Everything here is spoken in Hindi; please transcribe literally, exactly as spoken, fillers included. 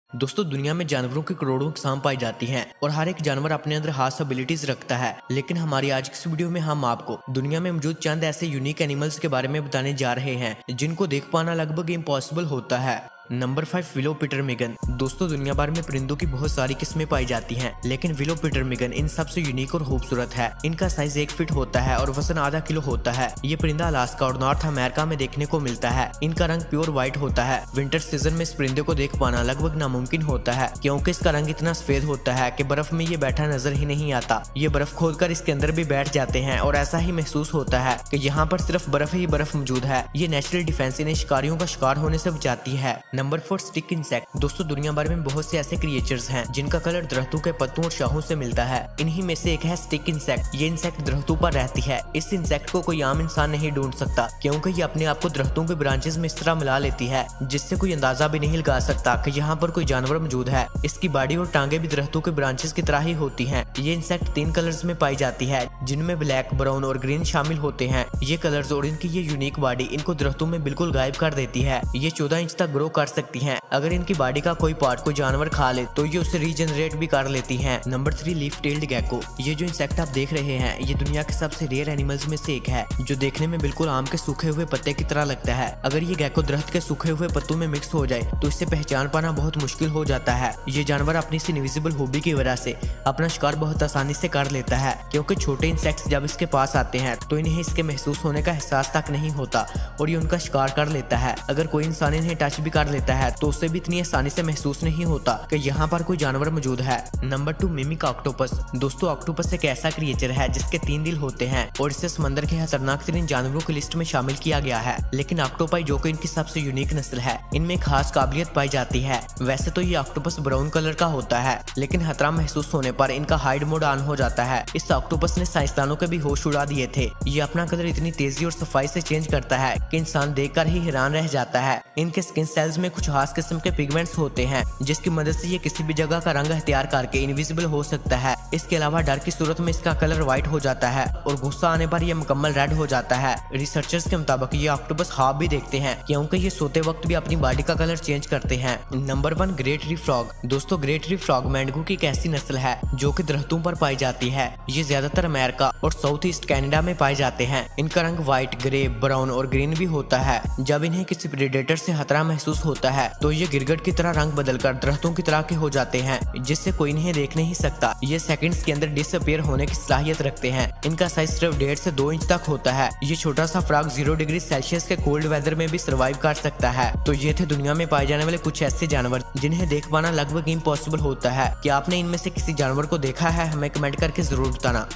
दोस्तों, दुनिया में जानवरों की करोड़ों किस्म पाई जाती हैं और हर एक जानवर अपने अंदर खास एबिलिटीज रखता है। लेकिन हमारी आज की इस वीडियो में हम आपको दुनिया में मौजूद चंद ऐसे यूनिक एनिमल्स के बारे में बताने जा रहे हैं जिनको देख पाना लगभग इम्पॉसिबल होता है। Number five, willow ptarmigan. दोस्तों, दुनिया भर में परिंदों की बहुत सारी किस्में पाई जाती हैं, लेकिन विलो पिटरमिगन इन सबसे यूनिक और खूबसूरत है। इनका साइज एक फीट होता है और वजन आधा किलो होता है। ये परिंदा अलास्का और नॉर्थ अमेरिका में देखने को मिलता है। इनका रंग प्योर व्हाइट होता है। विंटर सीजन में इस परिंदे को देख पाना लगभग नामुमकिन होता है, क्योंकि इसका रंग इतना सफेद होता है कि बर्फ में ये बैठा नजर ही नहीं आता। ये बर्फ खोदकर इसके अंदर भी बैठ जाते हैं और ऐसा ही महसूस होता है कि यहाँ पर सिर्फ बर्फ ही बर्फ मौजूद है। ये नेचुरल डिफेंस इन्हें शिकारियों का शिकार होने से बचाती है। Number four, stick insect. दोस्तों, दुनिया भर में बहुत से ऐसे क्रिएचर्स हैं जिनका कलर दरख्तों के पत्तों और शाखों से मिलता है। इन्हीं में से एक है स्टिक इंसेक्ट। ये इंसेक्ट दरख्तों पर रहती है। इस इंसेक्ट को कोई आम इंसान नहीं ढूंढ सकता, क्योंकि ये अपने आप को दरख्तों के ब्रांचेस में इस तरह मिला लेती है जिससे कोई अंदाजा भी नहीं लगा सकता कि यहाँ पर कोई जानवर मौजूद है। इसकी बॉडी और टांगे भी दरख्तों के ब्रांचेस की तरह ही होती हैं। ये इंसेक्ट तीन कलर्स में पाई जाती है, जिनमें ब्लैक, ब्राउन और ग्रीन शामिल होते हैं। ये कलर्स और इनकी ये यूनिक बॉडी इनको दरख्तों में बिल्कुल गायब कर देती है। ये चौदह इंच तक ग्रो कर सकती हैं। अगर इनकी बॉडी का कोई पार्ट कोई जानवर खा ले तो ये उसे रीजनरेट भी कर लेती हैं। Number three, leaf tailed gecko. ये जो इंसेक्ट आप देख रहे हैं, ये दुनिया के सबसे रेयर एनिमल्स में से एक है, जो देखने में बिल्कुल आम के सूखे हुए पत्ते की तरह लगता है। अगर ये गेको दरख्त के सूखे हुए पत्तों में मिक्स हो जाए तो इसे पहचान पाना बहुत मुश्किल हो जाता है। ये जानवर अपनी इस इनविजिबल हॉबी की वजह से अपना शिकार बहुत आसानी से कर लेता है, क्योंकि छोटे इंसेक्ट्स जब इसके पास आते हैं तो इन्हें इसके महसूस होने का एहसास तक नहीं होता और ये उनका शिकार कर लेता है। अगर कोई इंसान इन्हें टच भी कर लेता है तो उसे भी इतनी आसानी से महसूस नहीं होता कि यहाँ पर कोई जानवर मौजूद है। Number two, mimic octopus. दोस्तों, ऑक्टोपस एक ऐसा क्रिएचर है जिसके तीन दिल होते हैं और इसे समंदर के खतरनाक तरीन जानवरों की लिस्ट में शामिल किया गया है। लेकिन ऑक्टोपाई, जो कि इनकी सबसे यूनिक नस्ल है, इनमें खास काबिलियत पाई जाती है। वैसे तो ये ऑक्टोपस ब्राउन कलर का होता है, लेकिन खतरा महसूस होने पर इनका हाइड मोड ऑन हो जाता है। इस ऑक्टोपस ने साइंसदानों के भी होश उड़ा दिए थे। ये अपना कलर इतनी तेजी और सफाई से चेंज करता है कि इंसान देखकर ही हैरान रह जाता है। इनके स्किन सेल्स में कुछ खास किस्म के पिगमेंट्स होते हैं जिसकी मदद से ये किसी भी जगह का रंग अख्तियार करके इनविजिबल हो सकता है। इसके अलावा डर की सूरत में इसका कलर व्हाइट हो जाता है और गुस्सा आने पर यह मुकम्मल रेड हो जाता है। रिसर्चर्स के मुताबिक ये ऑक्टोपस ख्वाब भी देखते हैं, क्योंकि ये सोते वक्त भी अपनी बॉडी का कलर चेंज करते हैं। Number one, great reef frog. दोस्तों, ग्रेट रीफ फ्रॉग मैंडगू की एक ऐसी नस्ल है जो कि दरख्तों पर पाई जाती है। ये ज्यादातर अमेरिका और साउथ ईस्ट कैनेडा में पाए जाते हैं। इनका रंग व्हाइट, ग्रे, ब्राउन और ग्रीन भी होता है। जब इन्हें किसी प्रेडेटर से खतरा महसूस होता है तो ये गिरगिट की तरह रंग बदलकर दरख्तों की तरह के हो जाते हैं, जिससे कोई इन्हें देख नहीं सकता। ये सेकंड्स के अंदर डिसअपीयर होने की सलाहियत रखते हैं। इनका साइज सिर्फ डेढ़ से दो इंच तक होता है। ये छोटा सा फ्रॉग जीरो डिग्री सेल्सियस के कोल्ड वेदर में भी सर्वाइव कर सकता है। तो ये थे दुनिया में पाए जाने वाले कुछ ऐसे जानवर जिन्हें देख पाना लगभग इम्पॉसिबल होता है। क्या आपने इनमें से किसी जानवर को देखा है? हमें कमेंट करके जरूर बताना।